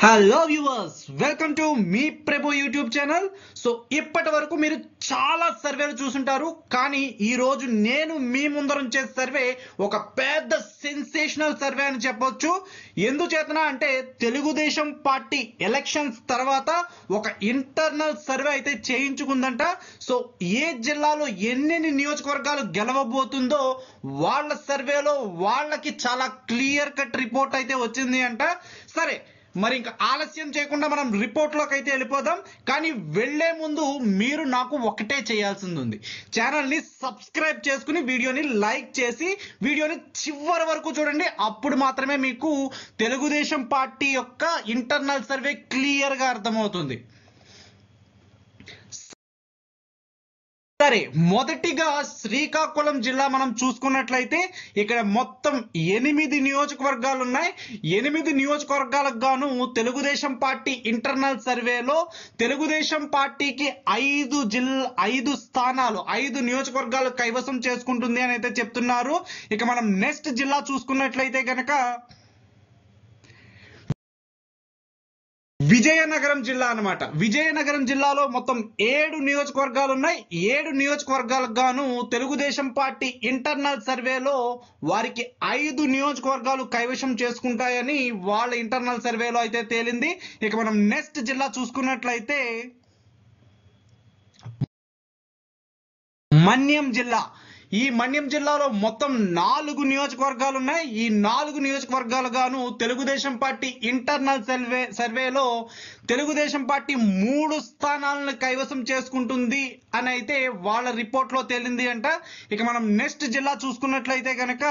Hello viewers, welcome to మీ Prabhu YouTube channel. So ఇప్పటి వరకు మీరు చాలా సర్వేలు చూసుంటారు, కానీ ఈ రోజు నేను మీ ముందరుంచే సర్వే ఒక పెద్ద సెన్సేషనల్ సర్వే అని చెప్పొచ్చు. ఎందుచేతన అంటే తెలుగుదేశం పార్టీ ఎలక్షన్స్ తర్వాత ఒక ఇంటర్నల్ సర్వే అయితే చేయించుకుందంట. సో ఏ జిల్లాలో ఎన్నెన్ని నియోజకవర్గాలు గెలవబోతుందో వాళ్ళ సర్వేలో వాళ్ళకి చాలా క్లియర్ కట్ రిపోర్ట్ అయితే వచ్చింది అంట. సరే, మరి ఇంకా ఆలస్యం చేయకుండా మనం రిపోర్ట్లోకి అయితే వెళ్ళిపోదాం. కానీ వెళ్లే ముందు మీరు నాకు ఒకటే చేయాల్సింది ఉంది. ఛానల్ని సబ్స్క్రైబ్ చేసుకుని వీడియోని లైక్ చేసి వీడియోని చివరి వరకు చూడండి. అప్పుడు మాత్రమే మీకు తెలుగుదేశం పార్టీ యొక్క ఇంటర్నల్ సర్వే క్లియర్గా అర్థమవుతుంది. సరే, మొదటిగా శ్రీకాకుళం జిల్లా మనం చూసుకున్నట్లయితే ఇక్కడ మొత్తం 8 నియోజకవర్గాలు ఉన్నాయి. 8 నియోజకవర్గాలకు గాను తెలుగుదేశం పార్టీ ఇంటర్నల్ సర్వేలో తెలుగుదేశం పార్టీకి 5 స్థానాలు 5 నియోజకవర్గాలు కైవసం చేసుకుంటుంది అని అయితే చెప్తున్నారు. ఇక మనం నెక్స్ట్ జిల్లా చూసుకున్నట్లయితే కనుక విజయనగరం జిల్లా అన్నమాట. విజయనగరం జిల్లాలో మొత్తం 7 నియోజకవర్గాలు ఉన్నాయి. 7 నియోజకవర్గాలకు గాను తెలుగుదేశం పార్టీ ఇంటర్నల్ సర్వేలో వారికి 5 నియోజకవర్గాలు కైవశం చేసుకుంటాయని వాళ్ళ ఇంటర్నల్ సర్వేలో అయితే తేలింది. ఇక మనం నెక్స్ట్ జిల్లా చూసుకున్నట్లయితే మన్యం జిల్లా. ఈ మన్యం జిల్లాలో మొత్తం 4 నియోజకవర్గాలు ఉన్నాయి. ఈ 4 నియోజకవర్గాలు గాను తెలుగుదేశం పార్టీ ఇంటర్నల్ సర్వేలో తెలుగుదేశం పార్టీ 3 స్థానాలను కైవసం చేసుకుంటుంది అని అయితే వాళ్ళ రిపోర్ట్ లో తేలింది అంట. ఇక మనం నెక్స్ట్ జిల్లా చూసుకున్నట్లయితే కనుక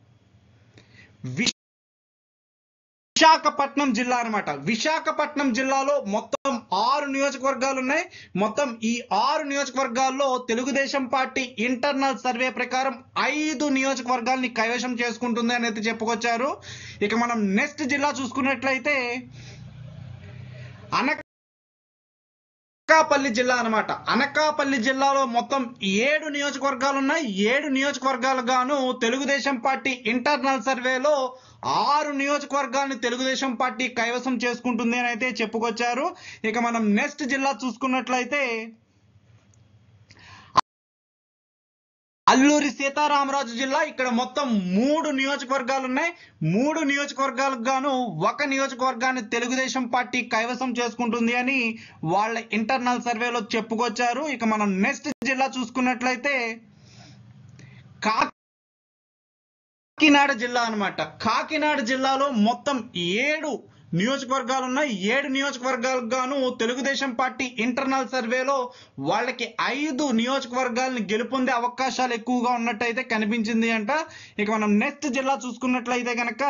విశాఖపట్నం జిల్లా అన్నమాట. విశాఖపట్నం జిల్లాలో మొత్తం 6 నియోజకవర్గాలు ఉన్నాయి. మొత్తం ఈ 6 నియోజకవర్గాల్లో తెలుగుదేశం పార్టీ ఇంటర్నల్ సర్వే ప్రకారం 5 నియోజకవర్గాల్ని కైవశం చేసుకుంటుంది అని అయితే చెప్పుకొచ్చారు. ఇక మనం నెక్స్ట్ జిల్లా చూసుకున్నట్లయితే అనకాపల్లి జిల్లా అన్నమాట. అనకాపల్లి జిల్లాలో మొత్తం 7 నియోజకవర్గాలు ఉన్నాయి. 7 నియోజకవర్గాలు గాను తెలుగుదేశం పార్టీ ఇంటర్నల్ సర్వేలో 6 నియోజకవర్గాన్ని తెలుగుదేశం పార్టీ కైవసం చేసుకుంటుంది అని అయితే చెప్పుకొచ్చారు. ఇక మనం నెక్స్ట్ జిల్లా చూసుకున్నట్లయితే అల్లూరి సీతారామరాజు జిల్లా. ఇక్కడ మొత్తం 3 నియోజకవర్గాలు ఉన్నాయి. 3 నియోజకవర్గాలకు గాను ఒక నియోజకవర్గాన్ని తెలుగుదేశం పార్టీ కైవసం చేసుకుంటుంది అని వాళ్ళ ఇంటర్నల్ సర్వేలో చెప్పుకొచ్చారు. ఇక మనం నెక్స్ట్ జిల్లా చూసుకున్నట్లయితే కాకినాడ జిల్లా అన్నమాట. కాకినాడ జిల్లాలో మొత్తం 7 నియోజకవర్గాలు ఉన్నాయి. 7 నియోజకవర్గాలకు గాను తెలుగుదేశం పార్టీ ఇంటర్నల్ సర్వేలో వాళ్ళకి 5 నియోజకవర్గాలను గెలుపొందే అవకాశాలు ఎక్కువగా ఉన్నట్టయితే కనిపించింది అంట. ఇక మనం నెక్స్ట్ జిల్లా చూసుకున్నట్లయితే కనుక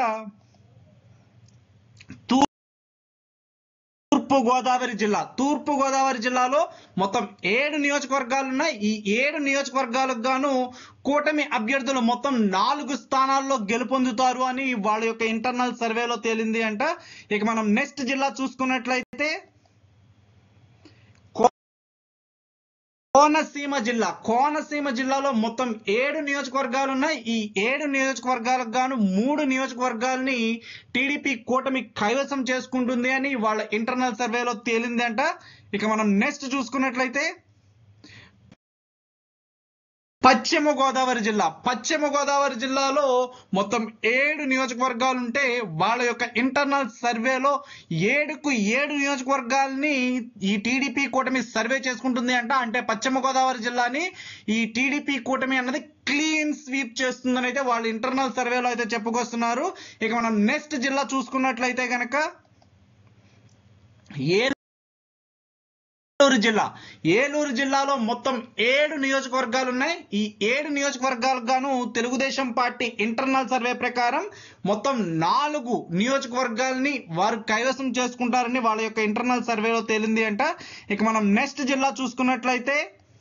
తూర్పు గోదావరి జిల్లా. తూర్పు గోదావరి జిల్లాలో మొత్తం 7 నియోజకవర్గాలు ఉన్నాయి. ఈ 7 నియోజకవర్గాలకు గాను కూటమి అభ్యర్థులు మొత్తం 4 స్థానాల్లో గెలుపొందుతారు అని వాళ్ళ యొక్క ఇంటర్నల్ సర్వేలో తేలింది అంట. ఇక మనం నెక్స్ట్ జిల్లా చూసుకున్నట్లయితే కోనసీమ జిల్లా. కోనసీమ జిల్లాలో మొత్తం 7 నియోజకవర్గాలు ఉన్నాయి. ఈ 7 నియోజకవర్గాలకు గాను 3 నియోజకవర్గాల్ని టీడీపీ కూటమి కైవసం చేసుకుంటుంది అని వాళ్ళ ఇంటర్నల్ సర్వేలో తేలింది అంట. ఇక మనం నెక్స్ట్ చూసుకున్నట్లయితే పశ్చిమ గోదావరి జిల్లా. పశ్చిమ గోదావరి జిల్లాలో మొత్తం 7 నియోజకవర్గాలు ఉంటే వాళ్ళ యొక్క ఇంటర్నల్ సర్వేలో 7కు 7 నియోజకవర్గాల్ని ఈ టీడీపీ కూటమి సర్వే చేసుకుంటుంది అంట. అంటే పశ్చిమ గోదావరి జిల్లాని ఈ టీడీపీ కూటమి అన్నది క్లీన్ స్వీప్ చేస్తుందని అయితే వాళ్ళ ఇంటర్నల్ సర్వేలో అయితే చెప్పుకొస్తున్నారు. ఇక మనం నెక్స్ట్ జిల్లా చూసుకున్నట్లయితే కనుక ఏలూరు జిల్లా. ఏలూరు జిల్లాలో మొత్తం 7 నియోజకవర్గాలు ఉన్నాయి. ఈ 7 నియోజకవర్గాలకు గాను తెలుగుదేశం పార్టీ ఇంటర్నల్ సర్వే ప్రకారం మొత్తం 4 నియోజకవర్గాల్ని వారు కైవసం చేసుకుంటారని వాళ్ళ యొక్క ఇంటర్నల్ సర్వేలో తేలింది అంట. ఇక మనం నెక్స్ట్ జిల్లా చూసుకున్నట్లయితే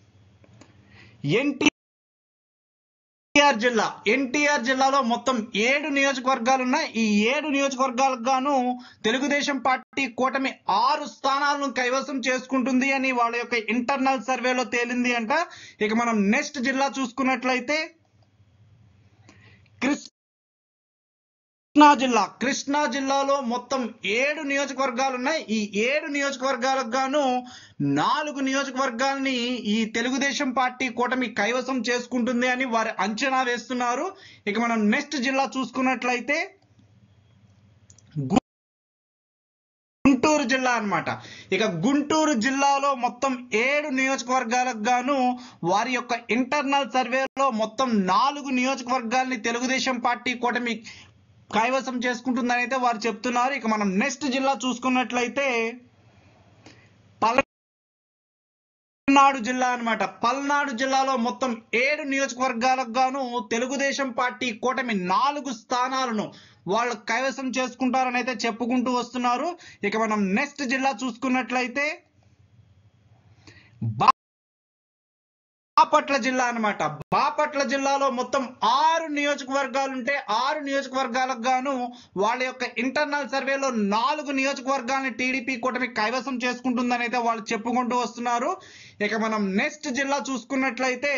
ఎన్టీఆర్ జిల్లా. ఎన్టీఆర్ జిల్లాలో మొత్తం 7 నియోజకవర్గాలు ఉన్నాయి. ఈ 7 నియోజకవర్గాలకు గాను తెలుగుదేశం పార్టీ కూటమి 6 స్థానాలను కైవసం చేసుకుంటుంది అని వాళ్ళ యొక్క ఇంటర్నల్ సర్వేలో తేలింది అంట. ఇక మనం నెక్స్ట్ జిల్లా చూసుకున్నట్లయితే కృష్ణా జిల్లాలో మొత్తం 7 నియోజకవర్గాలు ఉన్నాయి. ఈ 7 నియోజకవర్గాలకు గాను 4 నియోజకవర్గాల్ని ఈ తెలుగుదేశం పార్టీ కూటమి కైవసం చేసుకుంటుంది అని వారు అంచనా వేస్తున్నారు. ఇక మనం నెక్స్ట్ జిల్లా చూసుకున్నట్లయితే గుంటూరు జిల్లా అన్నమాట. ఇక గుంటూరు జిల్లాలో మొత్తం 7 నియోజకవర్గాలకు గాను వారి యొక్క ఇంటర్నల్ సర్వేలో మొత్తం 4 నియోజకవర్గాల్ని తెలుగుదేశం పార్టీ కూటమి కైవసం చేసుకుంటుందని అయితే వారు చెప్తున్నారు. ఇక మనం నెక్స్ట్ జిల్లా చూసుకున్నట్లయితే పల్నాడు జిల్లా అన్నమాట. పల్నాడు జిల్లాలో మొత్తం 7 నియోజకవర్గాలకు గాను తెలుగుదేశం పార్టీ కూటమి 4 స్థానాలను వాళ్ళు కైవసం చేసుకుంటారని అయితే చెప్పుకుంటూ వస్తున్నారు. ఇక మనం నెక్స్ట్ జిల్లా చూసుకున్నట్లయితే బాపట్ల జిల్లా అన్నమాట. బాపట్ల జిల్లాలో మొత్తం 6 నియోజకవర్గాలుంటే 6 నియోజకవర్గాలకు గాను వాళ్ళ యొక్క ఇంటర్నల్ సర్వేలో 4 నియోజకవర్గాలని టీడీపీ కూటమి కైవసం చేసుకుంటుందని అయితే వాళ్ళు చెప్పుకుంటూ వస్తున్నారు. ఇక మనం నెక్స్ట్ జిల్లా చూసుకున్నట్లయితే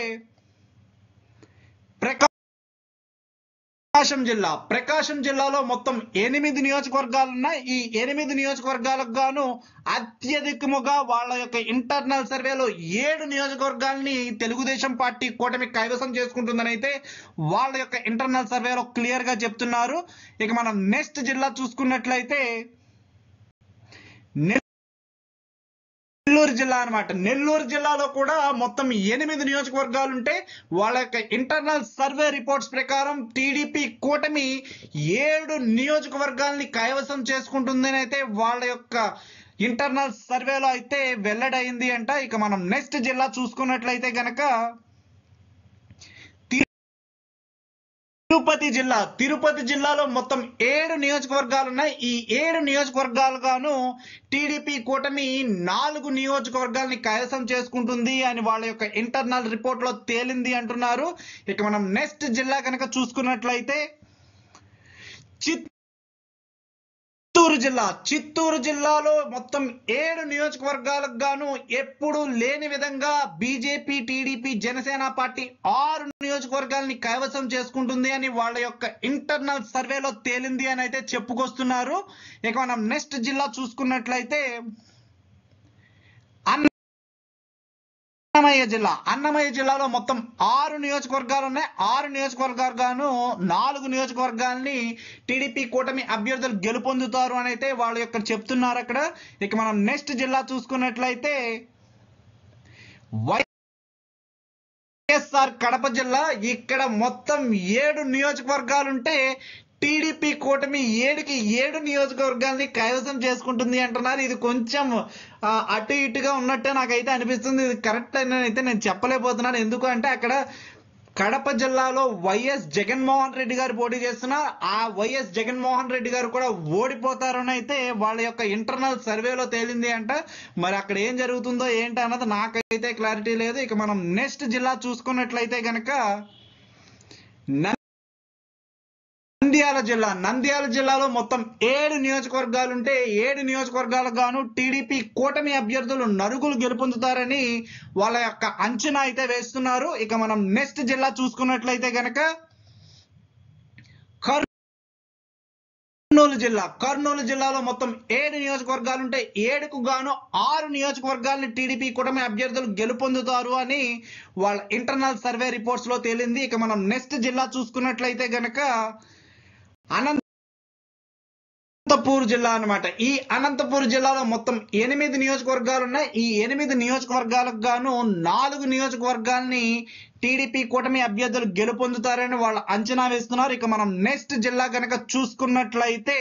ప్రకాశం జిల్లాలో మొత్తం 8 నియోజకవర్గాలు ఉన్నాయి. ఈ 8 నియోజకవర్గాలకు గాను అత్యధికముగా వాళ్ళ యొక్క ఇంటర్నల్ సర్వేలో 7 నియోజకవర్గాల్ని తెలుగుదేశం పార్టీ కూటమి కైవసం చేసుకుంటుందని అయితే వాళ్ళ యొక్క ఇంటర్నల్ సర్వేలో క్లియర్ గా చెప్తున్నారు. ఇక మనం నెక్స్ట్ జిల్లా చూసుకున్నట్లయితే నెల్లూరు జిల్లా అన్నమాట. నెల్లూరు జిల్లాలో కూడా మొత్తం 8 నియోజకవర్గాలు ఉంటే వాళ్ళ యొక్క ఇంటర్నల్ సర్వే రిపోర్ట్స్ ప్రకారం టీడీపీ కూటమి 7 నియోజకవర్గాల్ని కైవసం చేసుకుంటుందని అయితే వాళ్ళ యొక్క ఇంటర్నల్ సర్వేలో అయితే వెల్లడైంది అంట. ఇక మనం నెక్స్ట్ జిల్లా చూసుకున్నట్లయితే గనక తిరుపతి జిల్లాలో మొత్తం 7 నియోజకవర్గాలు ఉన్నాయి. ఈ 7 నియోజకవర్గాలు గాను టీడీపీ కూటమి 4 నియోజకవర్గాల్ని కైవసం చేసుకుంటుంది అని వాళ్ళ యొక్క ఇంటర్నల్ రిపోర్ట్ లో తేలింది అంటున్నారు. ఇక మనం నెక్స్ట్ జిల్లా కనుక చూసుకున్నట్లయితే చిత్తూరు జిల్లాలో మొత్తం 7 నియోజకవర్గాలకు గాను ఎప్పుడు లేని విధంగా బీజేపీ, టీడీపీ, జనసేన పార్టీ 6 నియోజకవర్గాల్ని కైవసం చేసుకుంటుంది అని వాళ్ళ యొక్క ఇంటర్నల్ సర్వేలో తేలింది అని అయితే చెప్పుకొస్తున్నారు. ఇక మనం నెక్స్ట్ జిల్లా చూసుకున్నట్లయితే అన్నమయ్య జిల్లాలో మొత్తం 6 నియోజకవర్గాలు ఉన్నాయి. 6 నియోజకవర్గాలు గాను 4 నియోజకవర్గాల్ని టీడీపీ కూటమి అభ్యర్థులు గెలుపొందుతారు అని అయితే వాళ్ళ యొక్క చెప్తున్నారు అక్కడ. ఇక మనం నెక్స్ట్ జిల్లా చూసుకున్నట్లయితే వైఎస్ఆర్ కడప జిల్లా. ఇక్కడ మొత్తం 7 నియోజకవర్గాలుంటే టీడీపీ కూటమి 7కి 7 నియోజకవర్గాల్ని కైవసం చేసుకుంటుంది అంటున్నారు. ఇది కొంచెం అటు ఇటుగా ఉన్నట్టే నాకైతే అనిపిస్తుంది. ఇది కరెక్ట్ అని అయితే నేను చెప్పలేకపోతున్నాను. ఎందుకు అంటే అక్కడ కడప జిల్లాలో వైఎస్ జగన్మోహన్ రెడ్డి గారు పోటీ చేస్తున్నారు. ఆ వైఎస్ జగన్మోహన్ రెడ్డి గారు కూడా ఓడిపోతారని అయితే వాళ్ళ యొక్క ఇంటర్నల్ సర్వేలో తేలింది అంట. మరి అక్కడ ఏం జరుగుతుందో ఏంటి అన్నది నాకైతే క్లారిటీ లేదు. ఇక మనం నెక్స్ట్ జిల్లా చూసుకున్నట్లయితే గనక నంద్యాల జిల్లాలో మొత్తం 7 నియోజకవర్గాలు ఉంటే 7 నియోజకవర్గాలకు గాను టీడీపీ కూటమి అభ్యర్థులు నలుగురు గెలుపొందుతారని వాళ్ళ యొక్క అంచనా అయితే వేస్తున్నారు. ఇక మనం నెక్స్ట్ జిల్లా చూసుకున్నట్లయితే గనక కర్నూలు జిల్లాలో మొత్తం 7 నియోజకవర్గాలు ఉంటే 7కు గాను 6 నియోజకవర్గాల్ని టీడీపీ కూటమి అభ్యర్థులు గెలుపొందుతారు అని వాళ్ళ ఇంటర్నల్ సర్వే రిపోర్ట్స్ లో తేలింది. ఇక మనం నెక్స్ట్ జిల్లా చూసుకున్నట్లయితే గనక అనంతపూర్ జిల్లా అన్నమాట. ఈ అనంతపూర్ జిల్లాలో మొత్తం 8 నియోజకవర్గాలు ఉన్నాయి. ఈ 8 నియోజకవర్గాలకు గాను 4 నియోజకవర్గాల్ని టీడీపీ కూటమి అభ్యర్థులు గెలుపొందుతారని వాళ్ళు అంచనా వేస్తున్నారు. ఇక మనం నెక్స్ట్ జిల్లా కనుక చూసుకున్నట్లయితే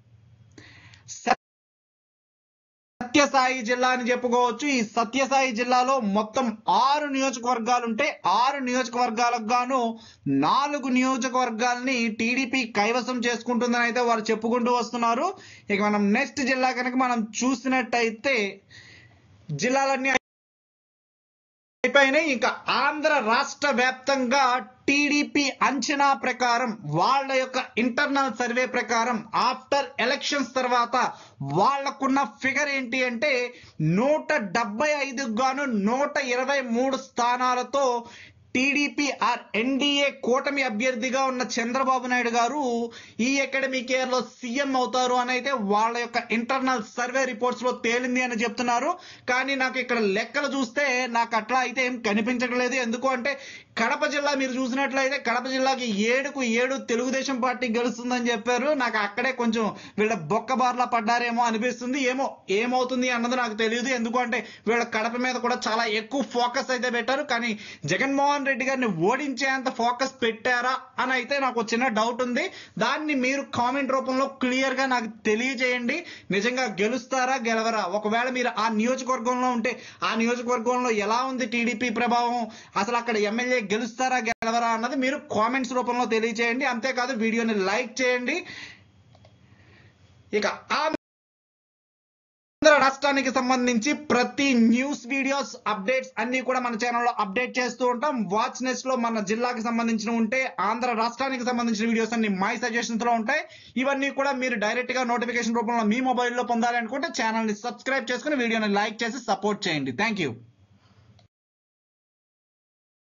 సత్యసాయి జిల్లా అని చెప్పుకోవచ్చు. ఈ సత్యసాయి జిల్లాలో మొత్తం 6 నియోజకవర్గాలు ఉంటే 6 నియోజకవర్గాలకు గాను 4 నియోజకవర్గాల్ని టీడీపీ కైవసం చేసుకుంటుందని అయితే వారు చెప్పుకుంటూ వస్తున్నారు. ఇక మనం నెక్స్ట్ జిల్లా కనుక మనం చూసినట్టయితే జిల్లాలన్నీ అయిపోయినాయి. ఇంకా ఆంధ్ర రాష్ట్ర వ్యాప్తంగా టీడీపీ అంచనా ప్రకారం వాళ్ళ యొక్క ఇంటర్నల్ సర్వే ప్రకారం ఆఫ్టర్ ఎలక్షన్స్ తర్వాత వాళ్లకున్న ఫిగర్ ఏంటి అంటే 175 గాను 123 స్థానాలతో టీడీపీ ఆర్ ఎన్డీఏ కూటమి అభ్యర్థిగా ఉన్న చంద్రబాబు నాయుడు గారు ఈ అకాడమిక్ ఇయర్ లో సీఎం అవుతారు అని అయితే వాళ్ళ యొక్క ఇంటర్నల్ సర్వే రిపోర్ట్స్ లో తేలింది అని చెప్తున్నారు. కానీ నాకు ఇక్కడ లెక్కలు చూస్తే నాకు అట్లా అయితే ఏం కనిపించట్లేదు. ఎందుకు అంటే కడప జిల్లా మీరు చూసినట్లయితే కడప జిల్లాకి 7కు 7 తెలుగుదేశం పార్టీ గెలుస్తుందని చెప్పారు. నాకు అక్కడే కొంచెం వీళ్ళ బొక్కబార్లా పడ్డారేమో అనిపిస్తుంది. ఏమవుతుంది అన్నది నాకు తెలియదు. ఎందుకంటే వీళ్ళ కడప మీద కూడా చాలా ఎక్కువ ఫోకస్ అయితే పెట్టారు. కానీ జగన్మోహన్ రెడ్డి గారిని ఓడించేంత ఫోకస్ పెట్టారా అని అయితే నాకు చిన్న డౌట్ ఉంది. దాన్ని మీరు కామెంట్ రూపంలో క్లియర్ గా నాకు తెలియజేయండి. నిజంగా గెలుస్తారా గెలవరా? ఒకవేళ మీరు ఆ నియోజకవర్గంలో ఉంటే ఆ నియోజకవర్గంలో ఎలా ఉంది టీడీపీ ప్రభావం, అసలు అక్కడ ఎమ్మెల్యే గెలుస్తారా గెలవరా అన్నది మీరు కామెంట్స్ రూపంలో తెలియజేయండి. అంతేకాదు వీడియోని లైక్ చేయండి. ఇక ఆంధ్ర రాష్ట్రానికి సంబంధించి ప్రతి న్యూస్ వీడియోస్ అప్డేట్స్ అన్ని కూడా మన ఛానల్లో అప్డేట్ చేస్తూ ఉంటాం. వాచ్ నెస్ లో మన జిల్లాకి సంబంధించిన ఉంటే ఆంధ్ర రాష్ట్రానికి సంబంధించిన వీడియోస్ అన్ని మై సజెషన్స్ లో ఉంటాయి. ఇవన్నీ కూడా మీరు డైరెక్ట్ గా నోటిఫికేషన్ రూపంలో మీ మొబైల్లో పొందాలి అనుకుంటే ఛానల్ ని సబ్స్క్రైబ్ చేసుకుని వీడియోని లైక్ చేసి సపోర్ట్ చేయండి. Thank you.